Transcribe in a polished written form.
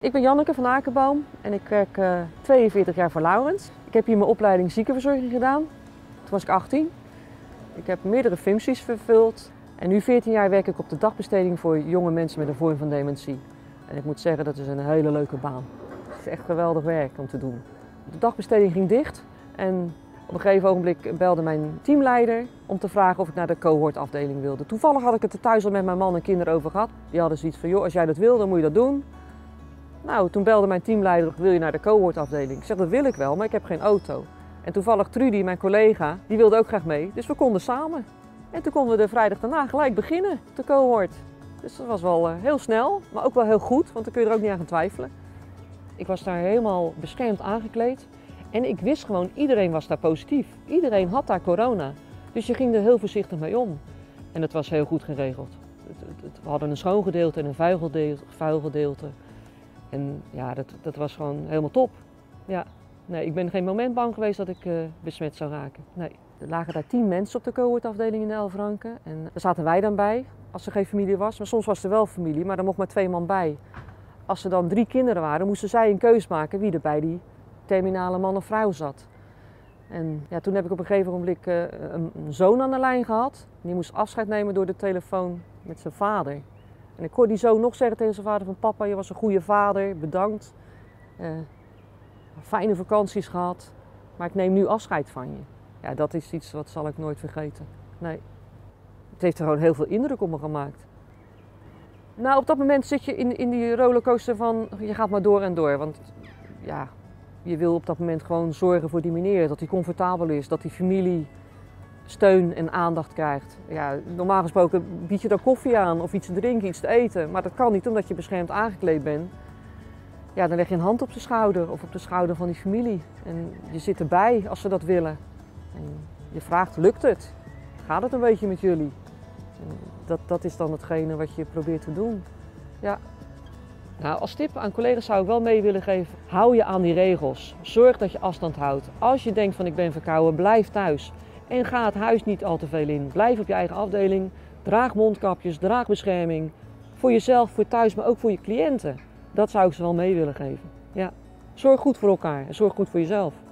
Ik ben Janneke van Akerboom en ik werk 42 jaar voor Laurens. Ik heb hier mijn opleiding ziekenverzorging gedaan. Toen was ik 18. Ik heb meerdere functies vervuld. En nu 14 jaar werk ik op de dagbesteding voor jonge mensen met een vorm van dementie. En ik moet zeggen, dat is een hele leuke baan. Het is echt geweldig werk om te doen. De dagbesteding ging dicht en op een gegeven ogenblik belde mijn teamleider om te vragen of ik naar de cohortafdeling wilde. Toevallig had ik het er thuis al met mijn man en kinderen over gehad. Die hadden zoiets van, joh, als jij dat wil, dan moet je dat doen. Nou, toen belde mijn teamleider, wil je naar de cohortafdeling? Ik zeg, dat wil ik wel, maar ik heb geen auto. En toevallig Trudy, mijn collega, die wilde ook graag mee, dus we konden samen. En toen konden we de vrijdag daarna gelijk beginnen, de cohort. Dus dat was wel heel snel, maar ook wel heel goed, want dan kun je er ook niet aan gaan twijfelen. Ik was daar helemaal beschermd aangekleed en ik wist gewoon, iedereen was daar positief. Iedereen had daar corona, dus je ging er heel voorzichtig mee om. En het was heel goed geregeld. We hadden een schoon gedeelte en een vuil gedeelte. En ja, dat was gewoon helemaal top. Ja. Nee, ik ben geen moment bang geweest dat ik besmet zou raken. Nee. Er lagen daar 10 mensen op de cohortafdeling in de Elfranken. En daar zaten wij dan bij, als er geen familie was. Maar soms was er wel familie, maar er mocht maar 2 man bij. Als er dan 3 kinderen waren, moesten zij een keus maken wie er bij die terminale man of vrouw zat. En ja, toen heb ik op een gegeven moment een zoon aan de lijn gehad. Die moest afscheid nemen door de telefoon met zijn vader. En ik hoorde die zoon nog zeggen tegen zijn vader van, papa, je was een goede vader, bedankt. Fijne vakanties gehad, maar ik neem nu afscheid van je. Ja, dat is iets wat zal ik nooit vergeten. Nee. Het heeft er gewoon heel veel indruk op me gemaakt. Nou, op dat moment zit je in die rollercoaster van, je gaat maar door en door. Want ja, je wil op dat moment gewoon zorgen voor die meneer, dat hij comfortabel is, dat die familie steun en aandacht krijgt. Ja, normaal gesproken bied je dan koffie aan of iets te drinken, iets te eten. Maar dat kan niet omdat je beschermd aangekleed bent. Ja, dan leg je een hand op de schouder of op de schouder van die familie. En je zit erbij als ze dat willen. En je vraagt, lukt het? Gaat het een beetje met jullie? En dat is dan hetgene wat je probeert te doen. Ja. Nou, als tip aan collega's zou ik wel mee willen geven, hou je aan die regels. Zorg dat je afstand houdt. Als je denkt van ik ben verkouden, blijf thuis. En ga het huis niet al te veel in. Blijf op je eigen afdeling. Draag mondkapjes, draag bescherming. Voor jezelf, voor thuis, maar ook voor je cliënten. Dat zou ik ze wel mee willen geven. Ja. Zorg goed voor elkaar en zorg goed voor jezelf.